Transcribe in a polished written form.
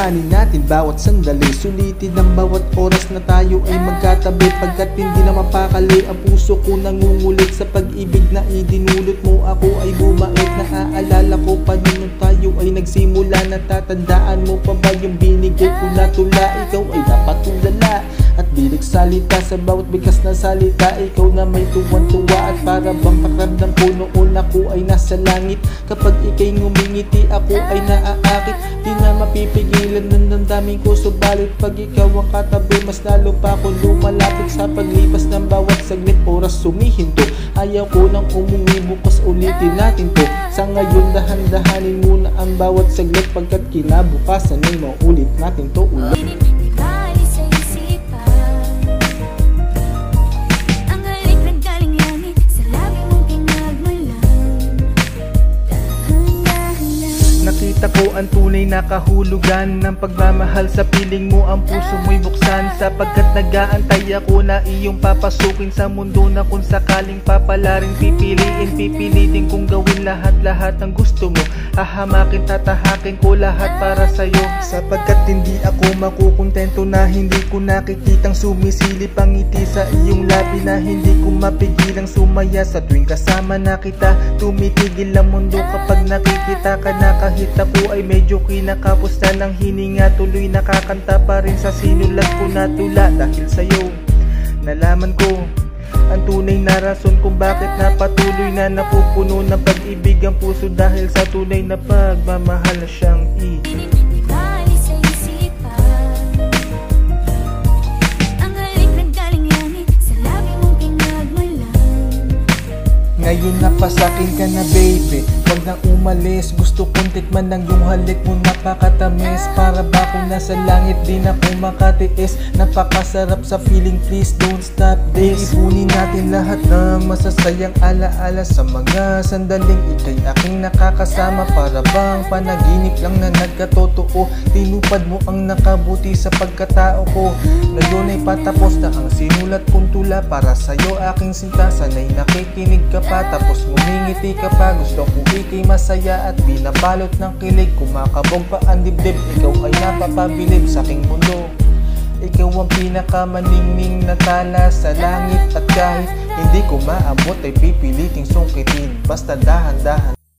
Dahan-dahanin natin bawat sandali, sulitin ang bawat oras na tayo ay magkatabi. Pagkat hindi na mapakali ang puso ko nangungulit sa pag-ibig na idinulot mo. Ako ay bumait, naaalala ko pa nung tayo ay nagsimula. Natatandaan mo pa ba yung binigay ko na tula? Ikaw ay napatulala at bilik salita, sa bawat bigkas na salita ikaw na may tuwan-tuwa. At para bang pakiramdam ko noon ako ay nasa langit. Kapag ika'y ngumingiti ako ay naaakit. Di na mapipigilan ng damdamin ko, subalit pag ikaw ang katabi mas lalo pa ako lumalapit. Sa paglipas ng bawat saglit oras sumihinto, ayaw ko nang umuwi, bukas ulitin natin to. Sa ngayon dahan-dahanin muna ang bawat saglit, pagkat kinabukasan ay maulit natin to ulit. Nakita ko ang tunay na kahulugan ng pagmamahal, sa piling mo ang puso mo'y buksan. Sapagkat nag-aantay ako na iyong papasukin sa mundo na kung sakaling papalarin pipilitin kong gawin lahat-lahat ng gusto mo. Hahamakin, tatahakin ko lahat para sa'yo. Sapagkat hindi ako makukontento na hindi ko nakikitang sumisilip ang ngiti sa iyong labi, na hindi ko mapigilang sumaya sa tuwing kasama na kita. Tumitigil ang mundo kapag nakikita ka na, kahit ako ay medyo kinakapos na ng hininga. Tuloy nakakanta pa rin sa sinulat ko na tula. Dahil sa'yo nalaman ko ang tunay na rason kung bakit napatuloy na napupuno ng pag-ibig ang puso. Dahil sa tunay na pagmamahal na siyang ngayon napasakin ka na baby, wag nang umalis. Gusto kong tikman ng iyong halik mo, napakatamis. Para ba kung nasa langit din ako makatiis. Napakasarap sa feeling, please don't stop this. Ipunin natin lahat ng masasayang alaala sa mga sandaling ika'y aking nakakasama. Para bang panaginip lang na nagkatotoo, tinupad mo ang nakabuti sa pagkatao ko. Ngayon ay patapos na ang sinulat kong tula para sa'yo aking sinta. Sana'y nakikinig ka pa, tapos ngumingiti ka pa. Gusto ko ika'y masaya at binabalot ng kilig. Kumakabog pa ang dibdib, ikaw ay napapabilib sa aking mundo. Ikaw ang pinakamaningning na tala sa langit. At kahit hindi ko maabot ay pipiliting sungkitin, basta dahan-dahan.